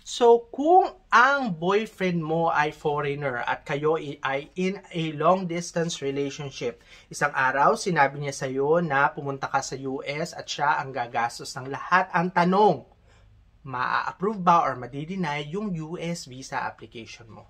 So, kung ang boyfriend mo ay foreigner at kayo ay in a long-distance relationship, isang araw sinabi niya sa iyo na pumunta ka sa US at siya ang gagastos ng lahat. Ang tanong, maa-approve ba or madi-deny yung US visa application mo?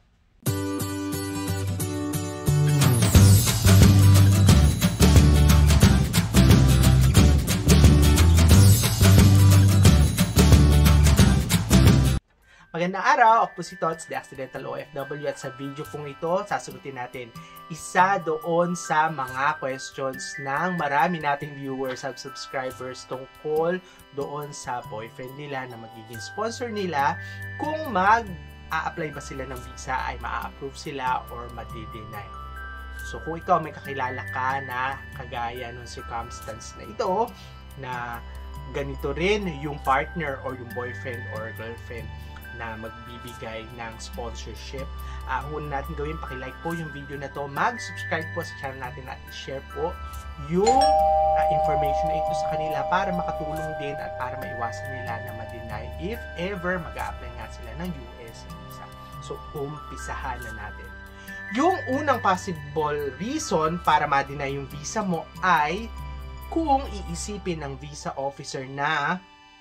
Magandang araw, ako po si Tots, The Accidental OFW, at sa video pong ito, sasagutin natin isa doon sa mga questions ng marami nating viewers at subscribers tungkol doon sa boyfriend nila na magiging sponsor nila. Kung mag-a-apply ba sila ng visa, ay ma-approve sila or madi-deny. So kung ikaw may kakilala ka na kagaya ng circumstance na ito, na ganito rin yung partner or yung boyfriend or girlfriend na magbibigay ng sponsorship. Una natin gawin, pakilike po yung video na to, mag-subscribe po sa channel natin at i-share po yung information na ito sa kanila para makatulong din at para maiwasan nila na ma-deny if ever mag-a-apply nga sila ng US visa. So, umpisahan na natin. Yung unang possible reason para ma-deny yung visa mo ay kung iisipin ng visa officer na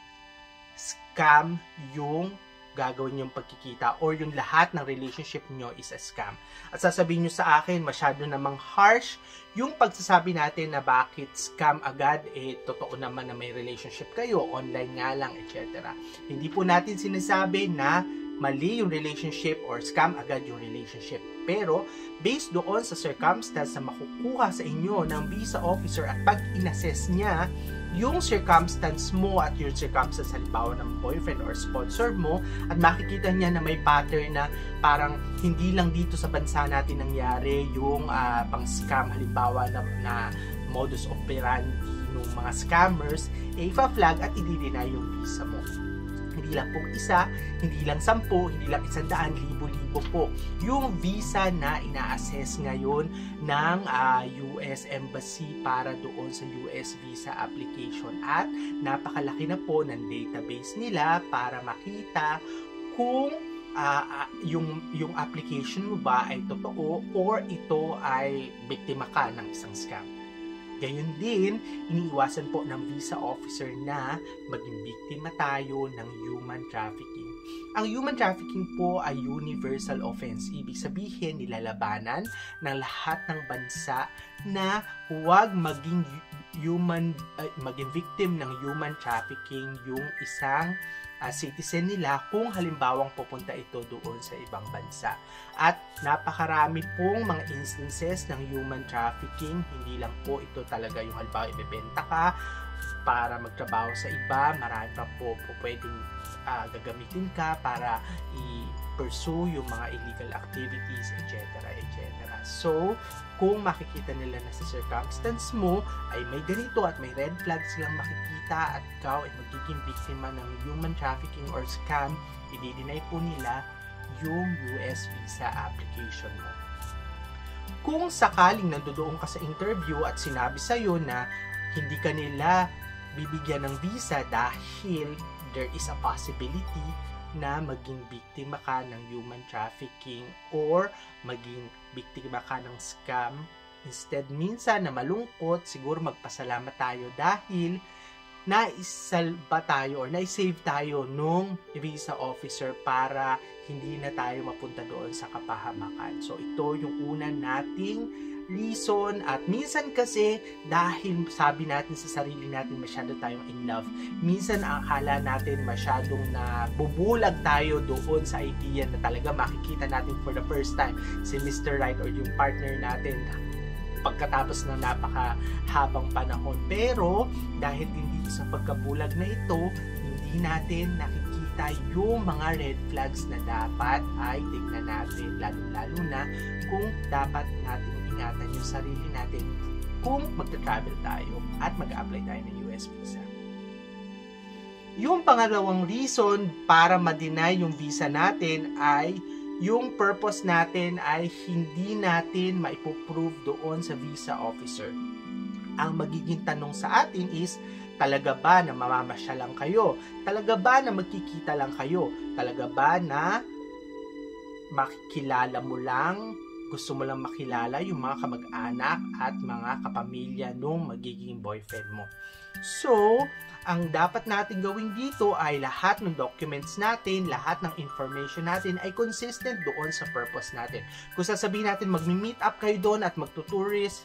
scam yung gagawin yung pagkikita or yung lahat ng relationship nyo is a scam. At sasabihin nyo sa akin, masyado namang harsh yung pagsasabi natin na bakit scam agad, totoo naman na may relationship kayo, online nga lang, etc. Hindi po natin sinasabi na mali yung relationship or scam agad yung relationship. Pero, based doon sa circumstance na makukuha sa inyo ng visa officer at pag inassess niya yung circumstance mo at yung circumstance halimbawa ng boyfriend or sponsor mo, at makikita niya na may pattern na parang hindi lang dito sa bansa natin nangyari yung pang-scam halimbawa na modus operandi ng mga scammers, ipa-flag at i-deny yung visa mo. Hindi lang po isa, hindi lang 10, hindi lang 100, libo-libo po yung visa na ina-assess ngayon ng US Embassy para doon sa US visa application, at napakalaki na po ng database nila para makita kung yung application mo ba ay totoo or ito ay biktima ka ng isang scam. Gayon din, iniiwasan po ng visa officer na maging biktima tayo ng human trafficking. Ang human trafficking po ay universal offense. Ibig sabihin, nilalabanan ng lahat ng bansa na huwag maging victim ng human trafficking yung isang citizen nila kung halimbawang pupunta ito doon sa ibang bansa. At napakarami pong mga instances ng human trafficking. Hindi lang po ito talaga yung halimbawa ibebenta ka para magtrabaho sa iba. Marami pa po pwedeng gagamitin ka para i-pursue yung mga illegal activities, etc. etc. So, kung makikita nila na sa circumstance mo ay may ganito at may red flag silang makikita at ikaw ay magiging biktima ng human trafficking or scam, i-deny po nila yung US visa application mo. Kung sakaling nandoon ka sa interview at sinabi sa'yo na hindi ka nila bibigyan ng visa dahil there is a possibility na maging biktima ka ng human trafficking or maging biktima ka ng scam, instead minsan na malungkot, siguro magpasalamat tayo dahil naisalba tayo or naisave tayo nung visa officer para hindi na tayo mapunta doon sa kapahamakan. So ito yung una nating reason, at minsan kasi dahil sabi natin sa sarili natin masyado tayong in love, minsan ang akala natin masyadong nabubulag tayo doon sa idea na talaga makikita natin for the first time si Mr. Right or yung partner natin pagkatapos ng napakahabang panahon. Pero dahil hindi sa pagkabulag na ito, hindi natin nakikita yung mga red flags na dapat ay tignan natin, lalo na kung dapat natin ingatan yung sarili natin kung magta-travel tayo at mag-apply tayo ng US visa. Yung pangalawang reason para ma-deny yung visa natin ay yung purpose natin ay hindi natin maipoprove doon sa visa officer. Ang magiging tanong sa atin is, Talaga ba na mamamasya lang kayo? Talaga ba na magkikita lang kayo? Talaga ba na makikilala mo lang, gusto mo lang makilala yung mga kamag-anak at mga kapamilya nung magiging boyfriend mo? So, ang dapat natin gawin dito ay lahat ng documents natin, lahat ng information natin ay consistent doon sa purpose natin. Kung sasabihin natin magmi-meet up kayo doon at magtutourist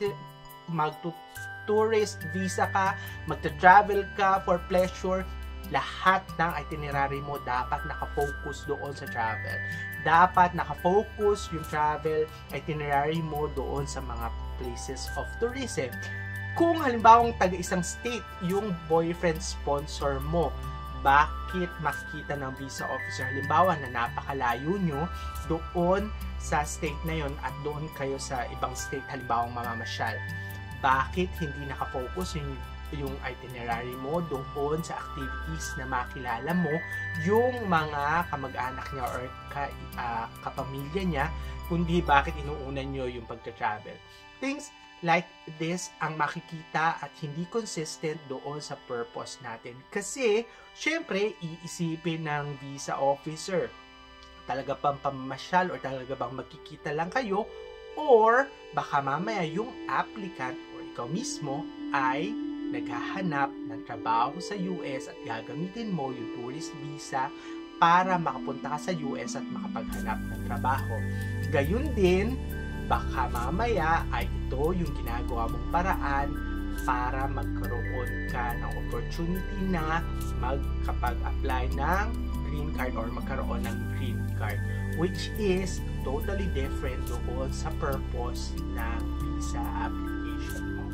visa ka, magta-travel ka for pleasure, lahat ng itinerary mo dapat nakafocus doon sa travel. Dapat nakafocus yung travel itinerary mo doon sa mga places of tourism. Kung halimbawang taga-isang state yung boyfriend sponsor mo, bakit makikita ng visa officer halimbawa na napakalayo nyo doon sa state na yon at doon kayo sa ibang state halimbawang mamamasyal? Bakit hindi nakafocus yung itinerary mo doon sa activities na makilala mo yung mga kamag-anak niya or kapamilya niya, kundi bakit inuunan nyo yung pagta-travel? Things like this ang makikita at hindi consistent doon sa purpose natin. Kasi, syempre, iisipin ng visa officer, talaga bang pamamasyal or talaga bang magkikita lang kayo, or baka mamaya yung applicant or ikaw mismo ay naghahanap ng trabaho sa US at gagamitin mo yung tourist visa para makapunta ka sa US at makapaghanap ng trabaho. Gayun din, baka mamaya ay ito yung ginagawa mong paraan para magkaroon ka ng opportunity na magkapag-apply ng green card or magkaroon ng green card, which is totally different doon sa purpose ng visa application mo.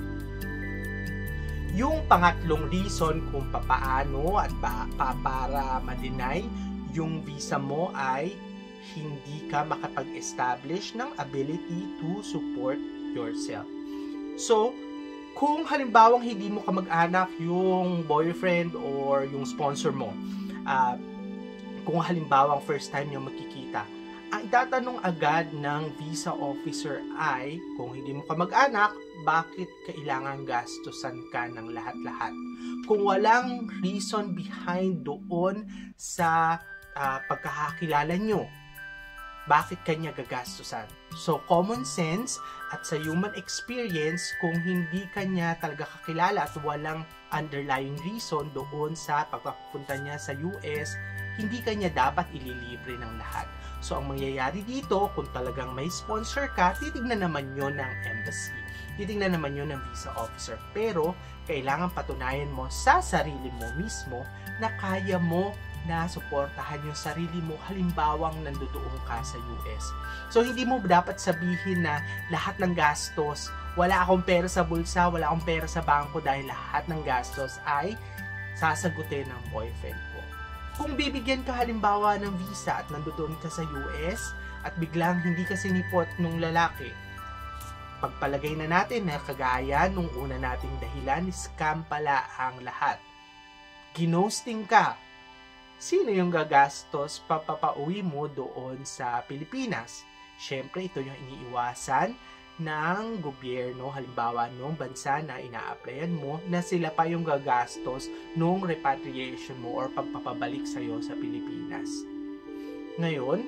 Yung pangatlong reason kung papaano at para ma-deny yung visa mo ay hindi ka makapag-establish ng ability to support yourself. So, kung halimbawang hindi mo kamag-anak yung boyfriend or yung sponsor mo, kung halimbawang first time nyo magkikita, ang itatanong agad ng visa officer ay, kung hindi mo kamag-anak, bakit kailangan gastusan ka ng lahat-lahat? Kung walang reason behind doon sa pagkakakilala nyo, bakit kanya gagastusan? So, common sense at sa human experience, kung hindi kanya talaga kakilala at walang underlying reason doon sa pagpapunta niya sa US, hindi kanya dapat ililibre ng lahat. So, ang mangyayari dito, kung talagang may sponsor ka, titignan naman yun ng embassy. Titignan naman yun ng visa officer. Pero, kailangan patunayan mo sa sarili mo mismo na kaya mo na suportahan yung sarili mo halimbawang nandoon ka sa US. So, hindi mo dapat sabihin na lahat ng gastos, wala akong pera sa bulsa, wala akong pera sa bangko dahil lahat ng gastos ay sasagutin ng boyfriend ko. Kung bibigyan ka halimbawa ng visa at nandoon ka sa US at biglang hindi ka sinipot nung lalaki, pagpalagay na natin na kagaya nung una nating dahilan, scam pala ang lahat. Ginosting ka. Sino yung gagastos papauwi mo doon sa Pilipinas? Siyempre, ito yung iniiwasan ng gobyerno, halimbawa nung bansa na ina-applyan mo, na sila pa yung gagastos nung repatriation mo or pagpapabalik sa'yo sa Pilipinas. Ngayon,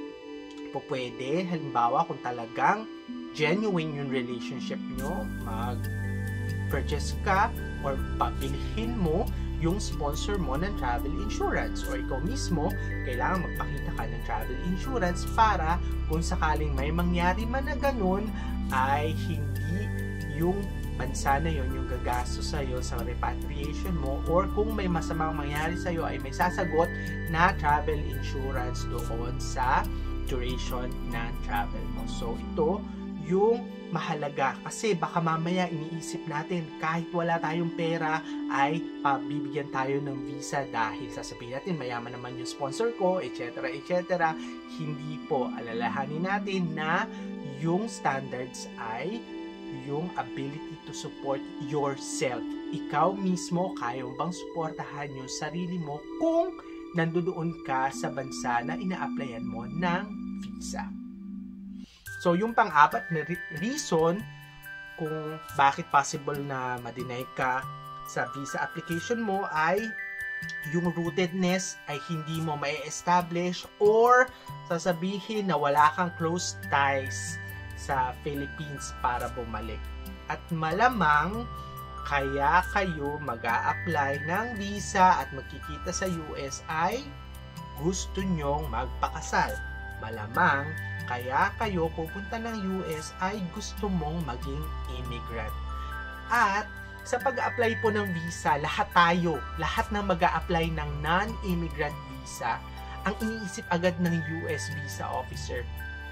pwede, halimbawa kung talagang genuine yung relationship nyo, mag-purchase ka or pabilihin mo yung sponsor mo ng travel insurance or ikaw mismo, kailangan magpakita ka ng travel insurance para kung sakaling may mangyari man na ganun, ay hindi yung bansa na yon yung gagastos sa'yo sa repatriation mo, or kung may masamang mangyari sa'yo ay may sasagot na travel insurance doon sa duration ng travel mo. So ito yung mahalaga, kasi baka mamaya iniisip natin kahit wala tayong pera ay pabibigyan tayo ng visa dahil sasabihin natin mayaman naman yung sponsor ko, etc. etc. Hindi po. Alalahanin natin na yung standards ay yung ability to support yourself. Ikaw mismo, kaya mo bang suportahan yung sarili mo kung nandoon ka sa bansa na ina-applyan mo ng visa. So, yung pang-apat na reason kung bakit possible na ma-deny ka sa visa application mo ay yung rootedness ay hindi mo mai-establish or sasabihin na wala kang close ties sa Philippines para bumalik. At malamang kaya kayo mag-a-apply ng visa at magkikita sa US ay gusto nyong magpakasal. Malamang kaya kayo pupunta ng US ay gusto mong maging immigrant. At sa pag-apply po ng visa, lahat ng mag-a-apply ng non-immigrant visa, ang iniisip agad ng US visa officer,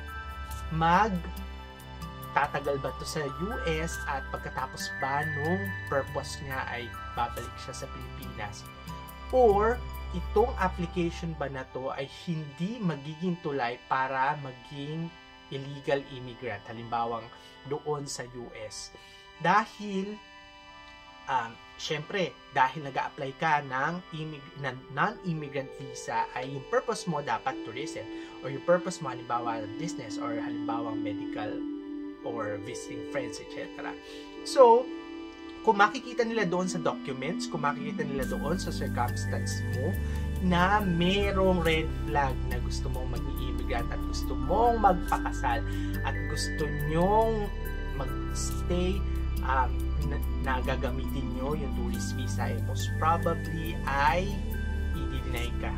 tatagal ba to sa US at pagkatapos ba nung purpose niya ay babalik siya sa Pilipinas? Or itong application ba na to ay hindi magiging tulay para maging illegal immigrant, halimbawang doon sa US? Dahil syempre, dahil nag-a-apply ka ng non-immigrant visa, ay yung purpose mo dapat tourism, or yung purpose mo halimbawa business, or halimbawa medical, or visiting friends, etc. So, kung makikita nila doon sa documents, kung makikita nila doon sa circumstance mo, na merong red flag na gusto mong maging immigrant at gusto mong magpakasal at gusto nyong mag-stay, na gagamitin nyo yung tourist visa, most probably ay i-deny ka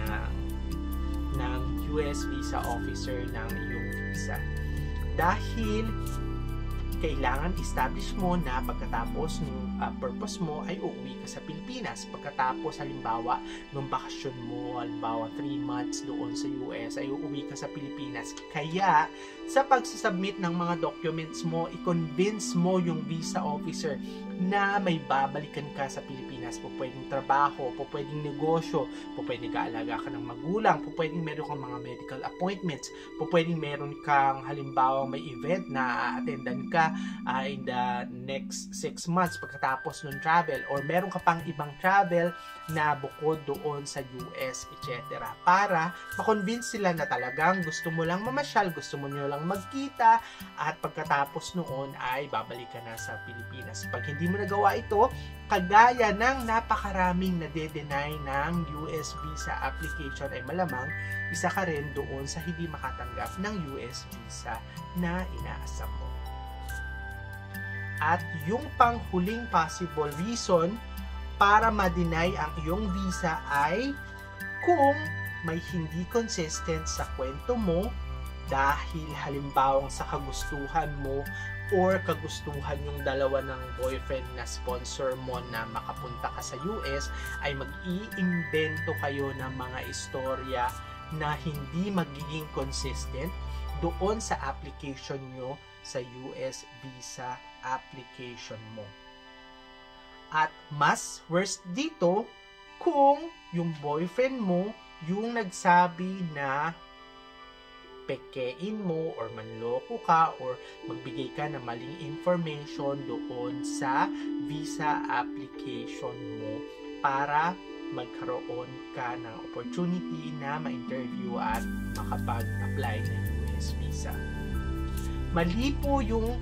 ng US visa officer ng iyong visa. Dahil kailangan establish mo na pagkatapos ng purpose mo ay uuwi ka sa Pilipinas. Pagkatapos halimbawa nung bakasyon mo, halimbawa 3 months doon sa US, ay uuwi ka sa Pilipinas. Kaya sa pagsasubmit ng mga documents mo, i-convince mo yung visa officer na may babalikan ka sa Pilipinas. Po pwedeng trabaho, po pwedeng negosyo, po pwedeng kaalaga ka ng magulang, po pwedeng meron kang mga medical appointments, po pwedeng meron kang halimbawa may event na attendan ka in the next 6 months pagkatapos ng travel, or meron ka pang ibang travel na bukod doon sa US, etc. Para makonvince sila na talagang gusto mo lang mamasyal, gusto mo nyo lang magkita, at pagkatapos noon ay babalik ka na sa Pilipinas. Pag hindi mo nagawa ito, kagaya ng napakaraming nade-deny ng US visa application, ay malamang isa ka rin doon sa hindi makatanggap ng US visa na inaasam mo. At yung panghuling possible reason para ma-deny ang iyong visa ay kung may hindi consistent sa kwento mo, dahil halimbawang sa kagustuhan mo or kagustuhan yung dalawa ng boyfriend na sponsor mo na makapunta ka sa US, ay mag-iimbento kayo ng mga istorya na hindi magiging consistent doon sa application nyo sa US visa application mo. At mas worst dito, kung yung boyfriend mo yung nagsabi na pekein mo or manloko ka or magbigay ka ng maling information doon sa visa application mo para magkaroon ka ng opportunity na ma-interview at makapag-apply ng US visa. Mali po yung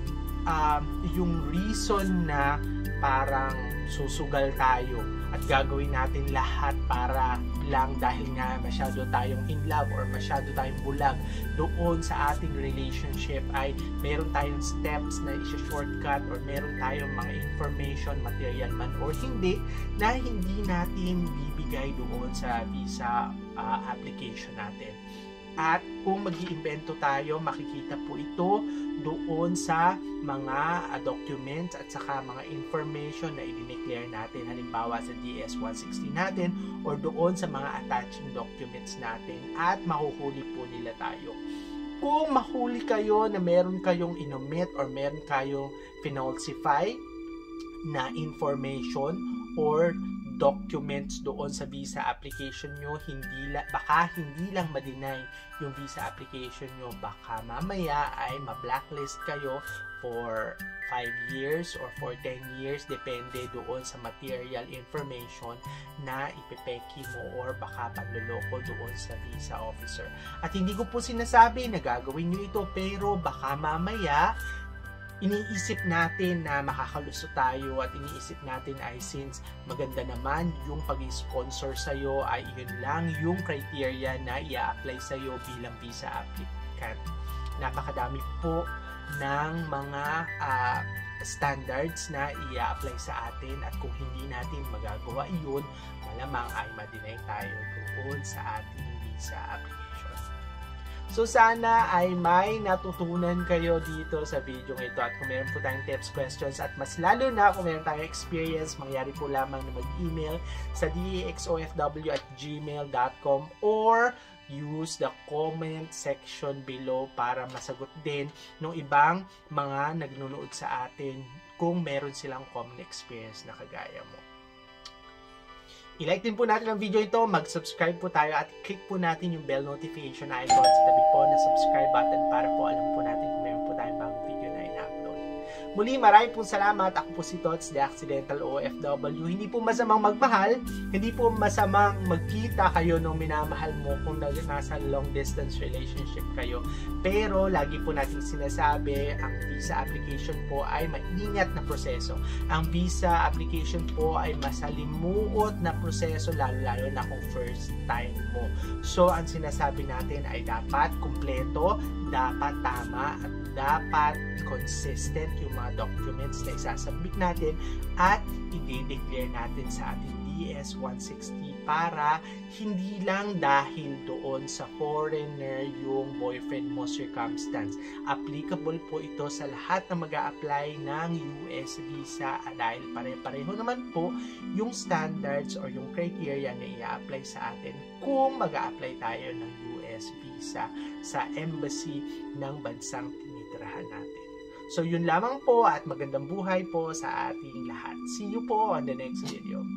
reason na parang susugal tayo at gagawin natin lahat para lang dahil nga masyado tayong in love or masyado tayong bulag doon sa ating relationship, ay meron tayong steps na i-shortcut or meron tayong mga information, material man or hindi, na hindi natin bibigay doon sa visa application natin. At kung mag-iimbento tayo, makikita po ito doon sa mga documents at saka mga information na i-declare natin, halimbawa sa DS-160 natin or doon sa mga attaching documents natin, at mahuhuli po nila tayo. Kung mahuli kayo na meron kayong inomit or meron kayong finalsify na information or documents doon sa visa application nyo, baka hindi lang ma-deny yung visa application nyo, baka mamaya ay ma-blacklist kayo for 5 years or for 10 years, depende doon sa material information na ipepeki mo or baka panloloko doon sa visa officer. At hindi ko po sinasabi na gagawin nyo ito, pero baka mamaya iniisip natin na makakalusot tayo at iniisip natin ay since maganda naman yung pag-sponsor sa'yo ay yun lang yung criteria na i-apply sa'yo bilang visa applicant. Napakadami po ng mga standards na i-apply sa atin at kung hindi natin magagawa yun, malamang ay ma-deny tayo doon sa ating visa application. So sana ay may natutunan kayo dito sa video ito at kung meron po tayong tips, questions at mas lalo na kung meron tayong experience, mangyari po lamang na mag-email sa daxofw@gmail.com or use the comment section below para masagot din ng ibang mga nagnunood sa atin kung meron silang common experience na kagaya mo. I-like din po natin ang video ito, mag-subscribe po tayo at click po natin yung bell notification icon sa tabi po na subscribe button para po alam po natin kung meron po tayong bagong video na ina-upload. Muli, maraming pong salamat. Ako po si Tots, The Accidental OFW. Hindi po masamang magmahal, hindi po masamang magkita kayo ng minamahal mo kung nasa long distance relationship kayo. Pero lagi po natin sinasabi, ang visa application po ay maingat na proseso. Ang visa application po ay masalimuot na proseso, lalo-lalo na kung first time mo. So, ang sinasabi natin ay dapat kumpleto, dapat tama, at dapat consistent yung mga documents na isasubmit natin at i-declare natin sa ating DS-160 para hindi lang dahil doon sa foreigner yung boyfriend mo circumstance. Applicable po ito sa lahat na mag-a-apply ng US visa dahil pare-pareho naman po yung standards or yung criteria na i-apply sa atin kung mag-a-apply tayo ng US visa sa embassy ng bansang tinitirahan natin. So yun lamang po at magandang buhay po sa ating lahat. See you po on the next video.